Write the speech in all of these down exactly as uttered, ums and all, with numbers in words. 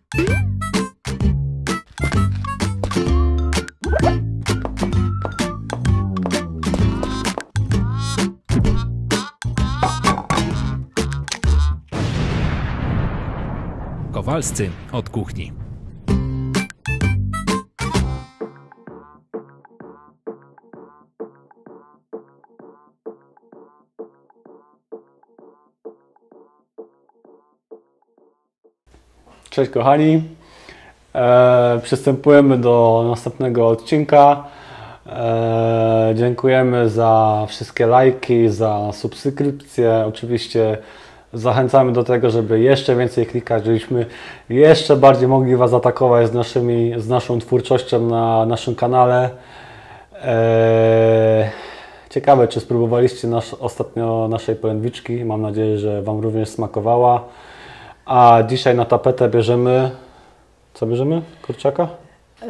Kowalscy od kuchni. Cześć kochani, e, przystępujemy do następnego odcinka. E, dziękujemy za wszystkie lajki, za subskrypcje. Oczywiście zachęcamy do tego, żeby jeszcze więcej klikać, żebyśmy jeszcze bardziej mogli Was atakować z, naszymi, z naszą twórczością na naszym kanale. E, ciekawe, czy spróbowaliście nasz, ostatnio naszej polędwiczki. Mam nadzieję, że Wam również smakowała. A dzisiaj na tapetę bierzemy, co bierzemy? Kurczaka? Yy,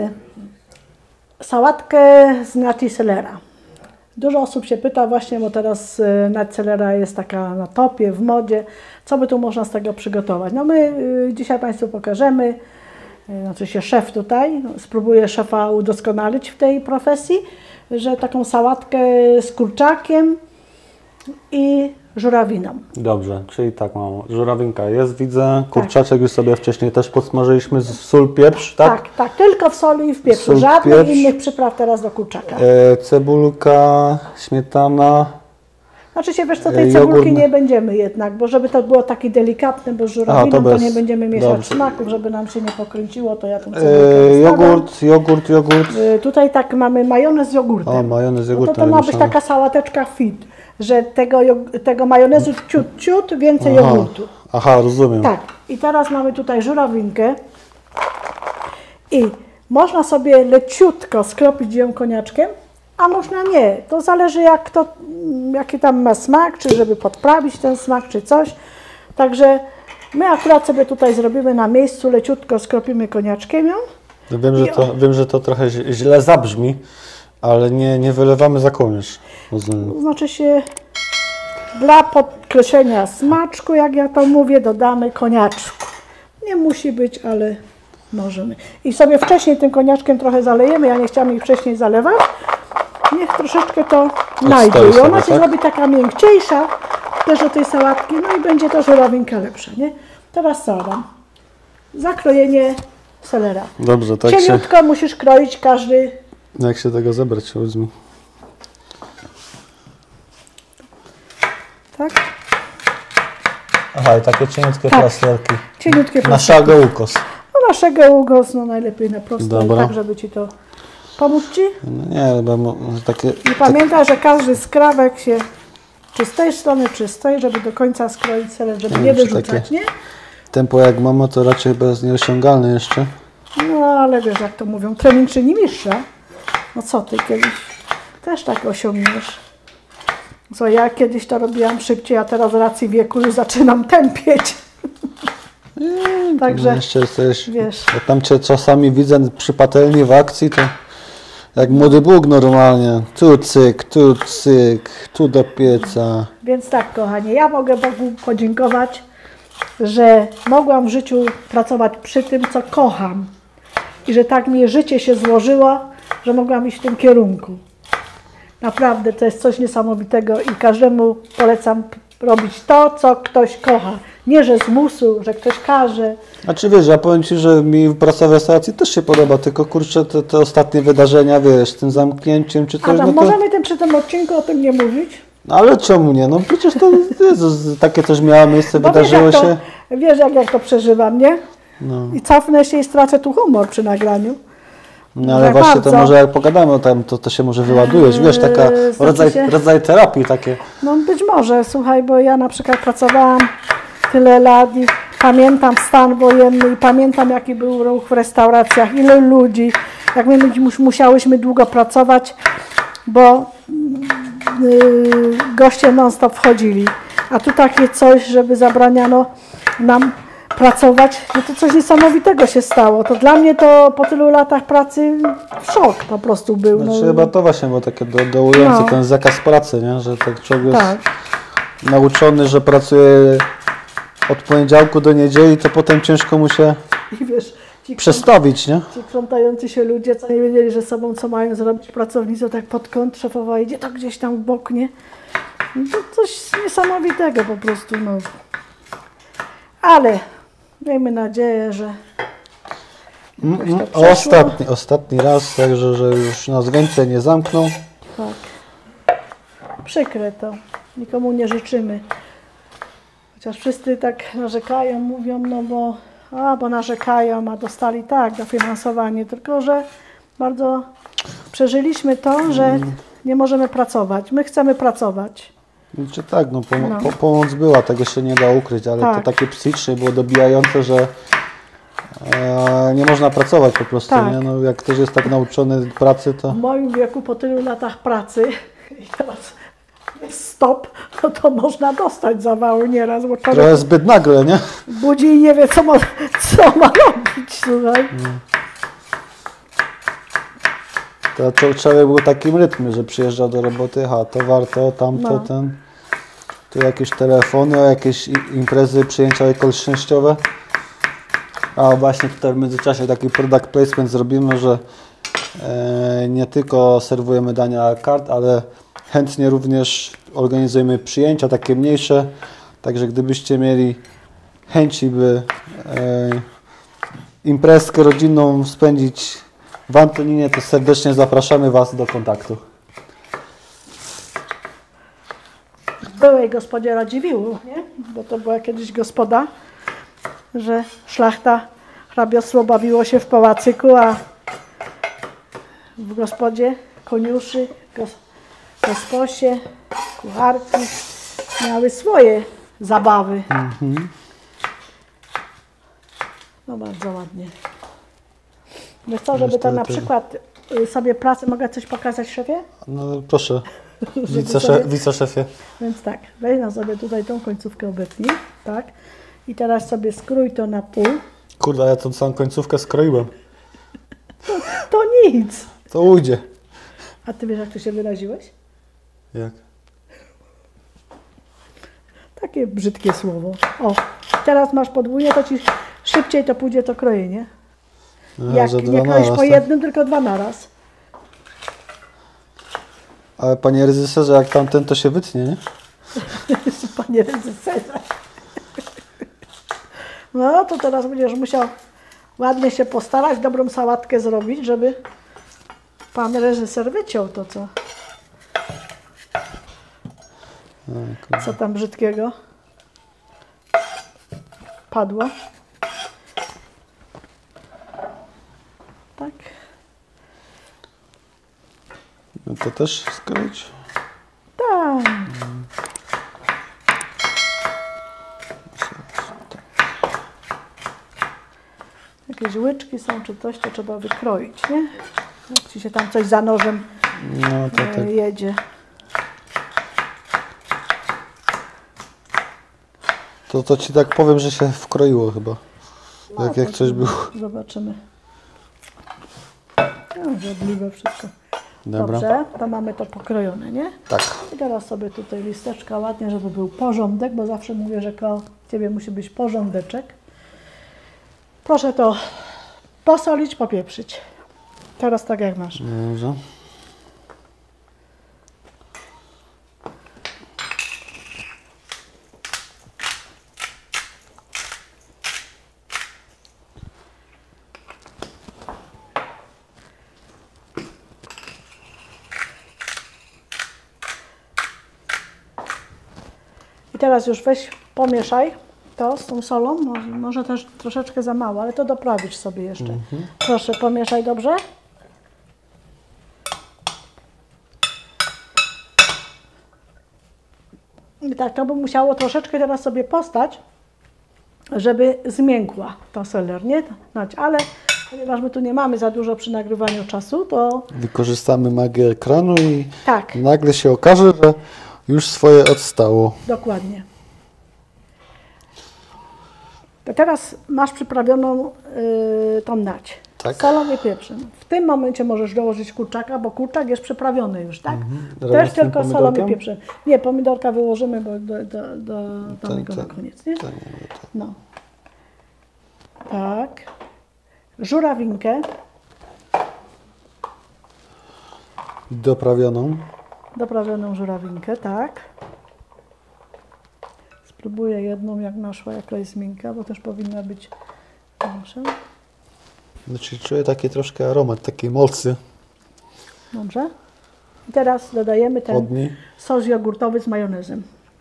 sałatkę z nati selera. Dużo osób się pyta właśnie, bo teraz nati selera jest taka na topie, w modzie. Co by tu można z tego przygotować? No my yy, dzisiaj Państwu pokażemy, yy, znaczy się szef tutaj, no, spróbuję szefa udoskonalić w tej profesji, że taką sałatkę z kurczakiem i żurawiną. Dobrze, czyli tak, mamo, żurawinka jest, widzę, kurczaczek tak. Już sobie wcześniej też podsmażyliśmy, z sól, pieprz, tak? Tak, tak, tylko w soli i w pieprzu, Sól, żadnych pieprz. innych przypraw teraz do kurczaka. E, cebulka, śmietana. Znaczy się, wiesz co, tej Jogurt. cebulki nie będziemy jednak, bo żeby to było taki delikatne, bo z żurawiną to, bez... to nie będziemy mieszać Dobrze. smaków, żeby nam się nie pokręciło, to ja tą cebulkę e, Jogurt, jogurt, jogurt. E, tutaj tak mamy majonez z jogurtem. O, majonez z jogurtem. No to, to ma być taka sałateczka fit, że tego, tego majonezu ciut, ciut, więcej Aha. jogurtu. Aha, rozumiem. Tak, i teraz mamy tutaj żurawinkę i można sobie leciutko skropić ją koniaczkiem, a można nie. To zależy jak to, jaki tam ma smak, czy żeby podprawić ten smak, czy coś. Także my akurat sobie tutaj zrobimy na miejscu, leciutko skropimy koniaczkiem ją. Wiem, że to, wiem, że to trochę źle zabrzmi, ale nie, nie wylewamy za kołnierz. To znaczy się, dla podkreślenia smaczku, jak ja to mówię, dodamy koniaczku. Nie musi być, ale możemy. I sobie wcześniej tym koniaczkiem trochę zalejemy, ja nie chciałam ich wcześniej zalewać. Niech troszeczkę to najdzie i ona się tak? zrobi taka miękciejsza też do tej sałatki, no i będzie to żurawinka lepsza, nie? Teraz co dam? Zakrojenie selera. Dobrze, tak Cieniutko się... musisz kroić każdy. Jak się tego zebrać, powiedz mi. Tak? Aha, i takie cieniutkie tak. plasterki. Cieniutkie plasterki. Naszego ukos. No naszego ukos, no najlepiej na prosto, tak żeby Ci to... Pomóc Ci? No nie, bo takie... I pamiętaj, że każdy skrawek się czy z tej strony, czy z tej, żeby do końca skroić seler, żeby nie, nie wyrzucać, nie? Tempo jak mama, to raczej chyba jest nieosiągalne jeszcze. No ale wiesz, jak to mówią, trening czyni mistrza. No co Ty kiedyś też tak osiągniesz. Co ja kiedyś to robiłam szybciej, a teraz z racji wieku już zaczynam tępieć. Nie, Także jeszcze jesteś, wiesz. Jak tam Cię czasami widzę przy patelni w akcji, to jak młody Bóg normalnie. Tu cyk, tu cyk, tu do pieca. Więc tak, kochanie, ja mogę Bogu podziękować, że mogłam w życiu pracować przy tym, co kocham. I że tak mi życie się złożyło, że mogłam iść w tym kierunku. Naprawdę to jest coś niesamowitego i każdemu polecam robić to, co ktoś kocha. Nie, że z musu, że ktoś każe. Znaczy wiesz, ja powiem Ci, że mi praca w restauracji też się podoba, tylko kurczę, te, te ostatnie wydarzenia, wiesz, tym zamknięciem czy coś. Adam, no to... możemy tym przy tym odcinku o tym nie mówić? Ale czemu nie? No przecież to Jezus, takie coś miało miejsce, Bo wydarzyło wiesz, się. To, wiesz, jak, jak to przeżywam, nie? No. I cofnę się i stracę tu humor przy nagraniu. No ale że właśnie bardzo. To może jak pogadamy o tym, to, to się może wyładujesz, wiesz, taka Eee, rodzaj, się... rodzaj terapii takie. No być może, słuchaj, bo ja na przykład pracowałam tyle lat i pamiętam stan wojenny i pamiętam jaki był ruch w restauracjach, ile ludzi, jak my musiałyśmy długo pracować, bo yy, goście non stop wchodzili, a tu takie coś, żeby zabraniano nam pracować, no to coś niesamowitego się stało. To dla mnie to po tylu latach pracy szok po prostu był. Znaczy no. chyba to właśnie było takie do, dołujące, no. Ten zakaz pracy, nie? Że tak człowiek tak. jest nauczony, że pracuje od poniedziałku do niedzieli, to potem ciężko mu się I wiesz, ci, Przestawić, nie? ci krzątający się ludzie, co nie wiedzieli, że sobą co mają zrobić pracownicy, tak pod kąt szefowa idzie, tak gdzieś tam w bok, nie? No to coś niesamowitego po prostu, no. Ale miejmy nadzieję, że jakoś to przeszło. Ostatni, ostatni raz, także że już nas więcej nie zamkną. Tak. Przykre to. Nikomu nie życzymy. Chociaż wszyscy tak narzekają, mówią, no bo, a, bo narzekają, a dostali tak dofinansowanie, tylko że bardzo przeżyliśmy to, że nie możemy pracować. My chcemy pracować. Znaczy tak, no, pomo No. Po pomoc była, tego się nie da ukryć, ale Tak. to takie psychicznie było dobijające, że e, nie można pracować po prostu, Tak. nie? No, jak ktoś jest tak nauczony pracy, to... W moim wieku, po tylu latach pracy i teraz jest stop, no to można dostać zawały nieraz, bo Trochę człowiek zbyt nagle, nie? budzi i nie wie, co ma, co ma robić, słuchaj. To czo- człowiek był w takim rytmie, że przyjeżdżał do roboty, ha, to warto, tamto, No. ten... Tu jakieś telefony, jakieś i- imprezy, przyjęcia okolicznościowe. A właśnie tutaj w międzyczasie taki product placement zrobimy, że e, nie tylko serwujemy dania à la carte, ale chętnie również organizujemy przyjęcia takie mniejsze. Także gdybyście mieli chęci, by e, imprezkę rodzinną spędzić w Antoninie, to serdecznie zapraszamy Was do kontaktu. Byłej gospodzie Radziwiłłu, nie? Bo to była kiedyś gospoda, że szlachta, hrabiostwo bawiło się w pałacyku, a w gospodzie koniuszy, gos, gosposie, kucharki miały swoje zabawy. Mhm. No bardzo ładnie. Wiesz co, żeby to Niestety. na przykład y, sobie pracę, mogę coś pokazać szefie? No proszę, Żeby wicesze, sobie- wiceszefie. Więc tak, weź na sobie tutaj tą końcówkę obetnij, tak? I teraz sobie skrój to na pół. Kurde, ja tą całą końcówkę skroiłem. To nic! To ujdzie. A ty wiesz, jak ty się wyraziłeś? Jak? Takie brzydkie słowo. O, teraz masz podwójnie, to ci szybciej to pójdzie to krojenie. Aha, Jak że dwa nie kroisz naraz, po tak? jednym, tylko dwa naraz. Ale panie reżyserze, jak tamten, to się wytnie, nie? Panie reżyserze. No to teraz będziesz musiał ładnie się postarać, dobrą sałatkę zrobić, żeby pan reżyser wyciął to, co, co tam brzydkiego padło. Tak. No to też skroić. Tak. Jakieś łyczki są czy coś, to trzeba wykroić, nie? Jak ci się tam coś za nożem No to e, tak. jedzie. To, to ci tak powiem, że się wkroiło chyba. No, Jak, jak to coś było. Zobaczymy. No, żadliwe wszystko. Dobra. Dobrze, to mamy to pokrojone, nie? Tak. I teraz sobie tutaj listeczka ładnie, żeby był porządek, bo zawsze mówię, że koło Ciebie musi być porządeczek. Proszę to posolić, popieprzyć. Teraz tak jak masz. Dobrze. I teraz już weź, pomieszaj to z tą solą. Może, może też troszeczkę za mało, ale to doprawisz sobie jeszcze. Mhm. Proszę, pomieszaj dobrze. I tak, to by musiało troszeczkę teraz sobie postać, żeby zmiękła ta seler, nie? Znać, ale ponieważ my tu nie mamy za dużo przy nagrywaniu czasu, to Wykorzystamy magię ekranu i tak, nagle się okaże, że już swoje odstało. dokładnie. To teraz masz przyprawioną yy, tą nać. Tak. Solą i pieprzem. W tym momencie możesz dołożyć kurczaka, bo kurczak jest przyprawiony już, tak? Razem Też z tym tylko solą i pomidorkiem? pieprzem. Nie, pomidorka wyłożymy bo do, do, do, do Ten, niego na ten, koniec, nie? ten, No. Tak. żurawinkę. Doprawioną. Doprawioną żurawinkę, tak. Spróbuję jedną, jak naszła, jaka jest miękka, bo też powinna być większa. Znaczy czuję taki troszkę aromat takiej mocy. Dobrze. I teraz dodajemy ten Podni. sos jogurtowy z majonezem.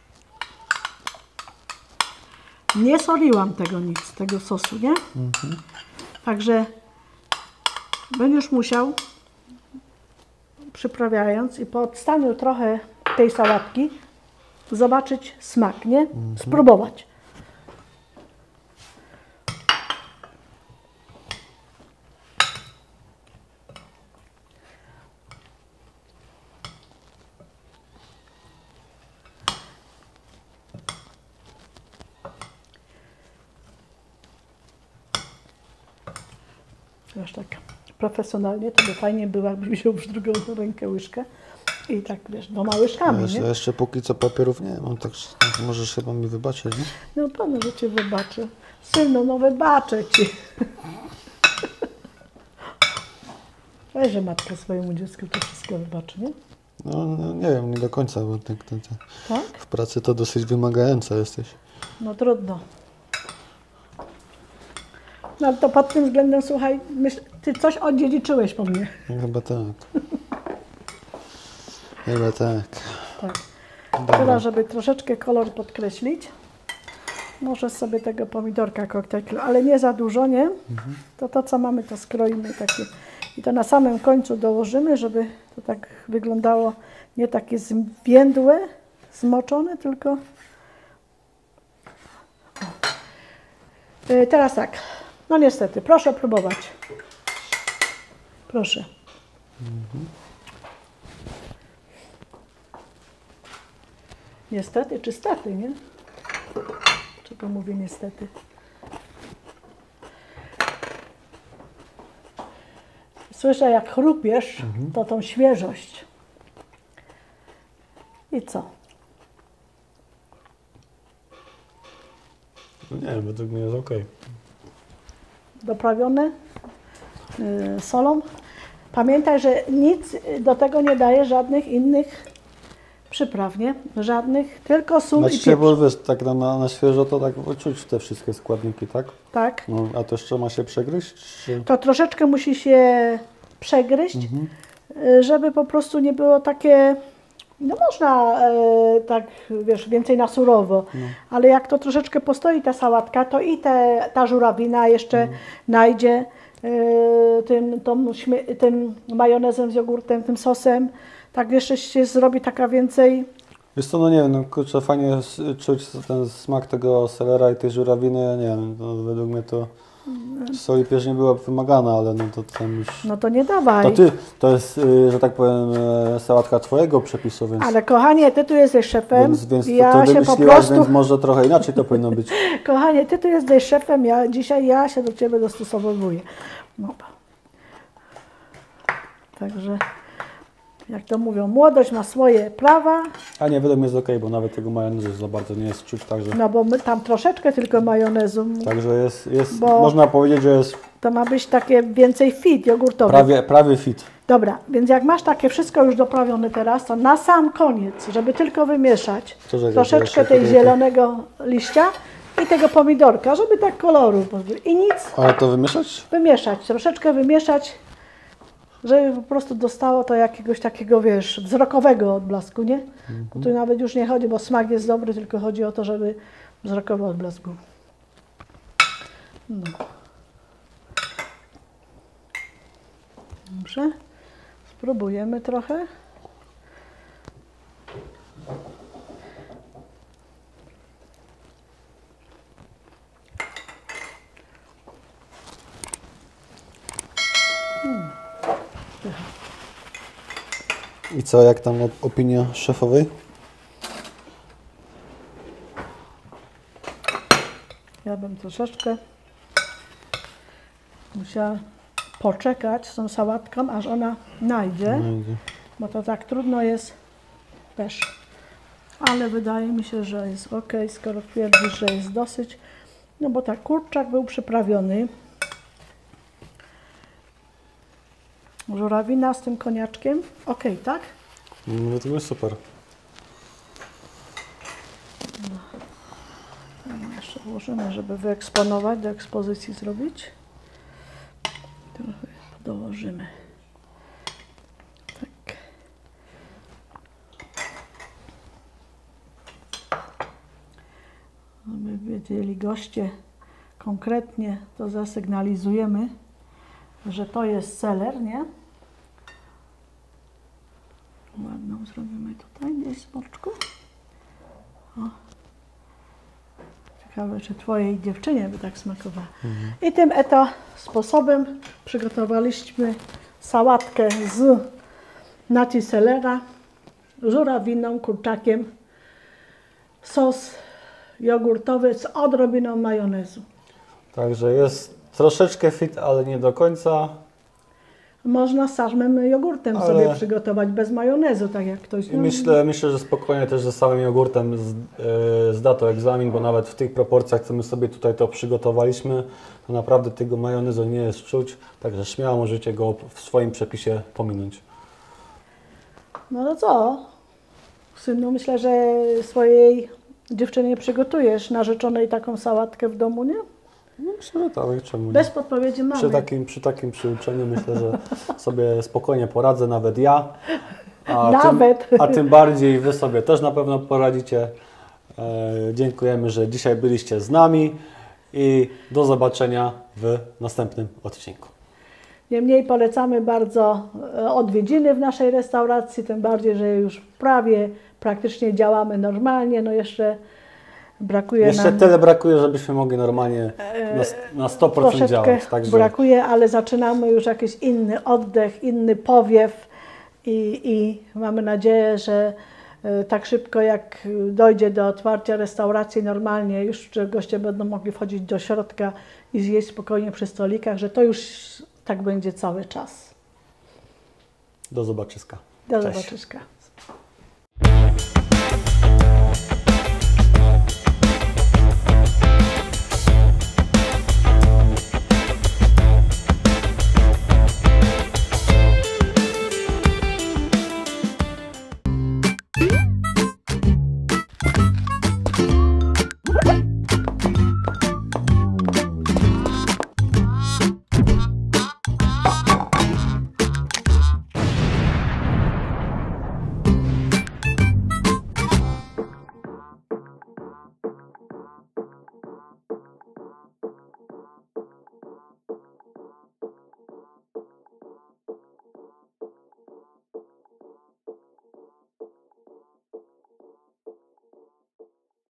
Nie soliłam tego nic, tego sosu, nie? Mhm. Także będziesz musiał, przyprawiając i po odstaniu trochę tej sałatki, zobaczyć smak, nie? Mhm. Spróbować. Wiesz, tak profesjonalnie, to by fajnie było, jakbyś wziął już drugą rękę łyżkę i tak, wiesz, dwoma łyżkami, Ja nie? jeszcze póki co papierów nie mam, tak możesz chyba mi wybaczyć, nie? No pewno, że Cię wybaczę. Synu, no wybaczę Ci. Weź, że matka swojemu dziecku to wszystko wybaczy, nie? No, no nie wiem, nie do końca, bo tak, tak, tak. Tak? W pracy to dosyć wymagająca jesteś. No trudno. No ale to pod tym względem, słuchaj, myśl, Ty coś odziedziczyłeś po mnie. No, chyba tak. Chyba tak. Tak. Dobra. Teraz, żeby troszeczkę kolor podkreślić, może sobie tego pomidorka koktajlu, ale nie za dużo, nie? Mhm. To to, co mamy, to skroimy takie. I to na samym końcu dołożymy, żeby to tak wyglądało nie takie zwiędłe, zmoczone, tylko... Yy, teraz tak, no niestety, proszę próbować. Proszę. Mhm. Niestety czy stety, nie? Czego mówię niestety? Słyszę, jak chrupiesz, Mhm. to tą świeżość. I co? No nie wiem, według mnie jest ok. Doprawione yy, solą. Pamiętaj, że nic do tego nie daje, żadnych innych przypraw, nie? Żadnych, tylko sól Znaczy i się, pieprz. bo wiesz, tak na, na, na świeżo to tak czuć te wszystkie składniki, tak? Tak. No, a to jeszcze ma się przegryźć? Czy... To troszeczkę musi się przegryźć, Mhm. y, żeby po prostu nie było takie, no można e, tak, wiesz, więcej na surowo, No. ale jak to troszeczkę postoi ta sałatka, to i te, ta żurawina jeszcze najdzie e, tym, tą, śmie- tym majonezem z jogurtem, tym sosem, tak jeszcze się zrobi taka więcej. Wiesz co, no nie wiem, no kurczę, fajnie s- czuć ten smak tego selera i tej żurawiny, ja nie wiem, no, według mnie to soli pierś nie była wymagana, ale no to tam już... No to nie dawaj. To ty, to jest, y, że tak powiem, e, sałatka twojego przepisu, więc... Ale kochanie, ty tu jesteś szefem, Więc, więc i to ja ty się po wymyśliłaś, prostu... więc może trochę inaczej to powinno być. Kochanie, ty tu jesteś szefem, ja dzisiaj ja się do ciebie dostosowuję. No. Także, jak to mówią, młodość ma swoje prawa, A nie, według mnie jest okej, bo nawet tego majonezu za bardzo nie jest czuć, także, no bo my tam troszeczkę tylko majonezu, także jest, jest Bo- można powiedzieć, że jest to ma być takie więcej fit jogurtowy. prawie, prawie fit. Dobra, więc jak masz takie wszystko już doprawione teraz, to na sam koniec, żeby tylko wymieszać Co, że troszeczkę jeszcze tej tutaj- zielonego liścia i tego pomidorka, żeby tak koloru pozbyć. I nic, Ale to wymieszać? wymieszać, troszeczkę wymieszać, żeby po prostu dostało to jakiegoś takiego, wiesz, wzrokowego odblasku, nie? Bo tu nawet już nie chodzi, bo smak jest dobry, tylko chodzi o to, żeby wzrokowy odblask był. No. Dobrze. Spróbujemy trochę. I co, jak tam op- opinia szefowej? Ja bym troszeczkę musiała poczekać z tą sałatką, aż ona najdzie, No, idzie. bo to tak trudno jest też. Ale wydaje mi się, że jest ok, skoro twierdzisz, że jest dosyć. No bo tak, kurczak był przyprawiony. Żurawina z tym koniaczkiem. Ok, tak? No to jest super. No, jeszcze włożymy, żeby wyeksponować, do ekspozycji zrobić. Trochę dołożymy. Tak. Żeby wiedzieli goście konkretnie, to zasygnalizujemy, że to jest seler, nie? Ładną zrobimy tutaj, gdzieś z boczku. O. Ciekawe, czy twojej dziewczynie by tak smakowała. Mhm. I tym eto sposobem przygotowaliśmy sałatkę z naci selera, żurawiną, kurczakiem, sos jogurtowy z odrobiną majonezu. Także jest troszeczkę fit, ale nie do końca. Można z samym jogurtem ale... sobie przygotować, bez majonezu, tak jak ktoś... I myślę, myślę, że spokojnie też ze samym jogurtem z, yy, zda to egzamin, bo nawet w tych proporcjach, co my sobie tutaj to przygotowaliśmy, to naprawdę tego majonezu nie jest czuć, także śmiało możecie go w swoim przepisie pominąć. No to co? Synu, myślę, że swojej dziewczynie przygotujesz narzeczonej taką sałatkę w domu, nie? No myślę, że tak, czemu nie? Bez podpowiedzi mamy. Przy takim, przy takim przyuczeniu myślę, że sobie spokojnie poradzę, nawet ja. A nawet. Tym, a tym bardziej Wy sobie też na pewno poradzicie. E, dziękujemy, że dzisiaj byliście z nami i do zobaczenia w następnym odcinku. Niemniej polecamy bardzo odwiedziny w naszej restauracji, tym bardziej, że już prawie praktycznie działamy normalnie, no jeszcze brakuje Jeszcze nam... tyle brakuje, żebyśmy mogli normalnie na, na sto procent troszeczkę działać. Także... brakuje, ale zaczynamy już jakiś inny oddech, inny powiew i, i mamy nadzieję, że tak szybko jak dojdzie do otwarcia restauracji normalnie, już goście będą mogli wchodzić do środka i zjeść spokojnie przy stolikach, że to już tak będzie cały czas. Do zobaczyska. Do Cześć. zobaczyska.